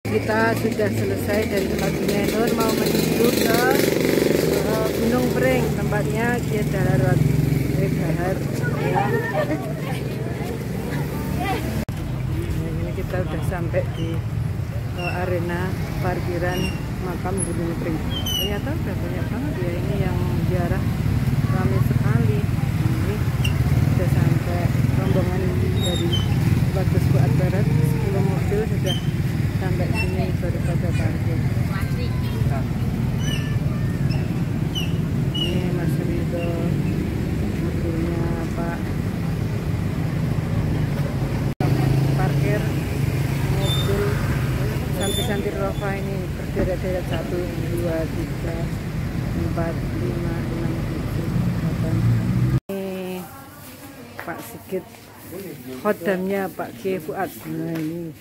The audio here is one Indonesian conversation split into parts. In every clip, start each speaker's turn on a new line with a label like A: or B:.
A: Kita sudah selesai dari tempat Nur, mau menuju ke Gunung Pring, tempatnya Kiai Daharat Dahar ya. Ini kita udah sampai di arena parkiran makam Gunung Pring. Ternyata udah banyak banget ya ini yang ziarah, ramai sekali. Ini sudah sampai rombongan dari Bagus Fuad Barat, 10 mobil sudah sampai sini baru pada parkir. Ini Mas Ridho, mobilnya Pak. Parkir mobil Santi Rofa ini berderet-deret 1, 2, 3, 4, 5, 6, 7, 8. Ini Pak Sigit, khodamnya Pak Kiai Fuad. Nah ini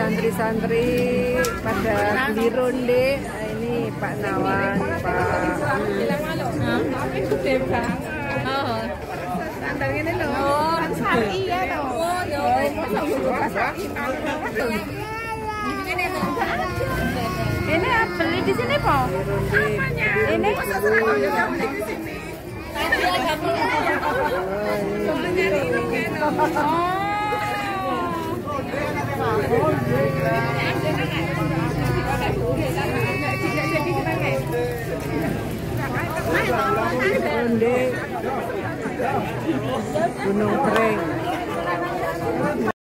A: santri-santri pada beli ronde. Nah, ini Pak Nawan, Pak.
B: Oh. Standar ini loh. Oh, sari ya loh. Ini beli di sini, Po? Ini
A: Ronde Gunung Kering.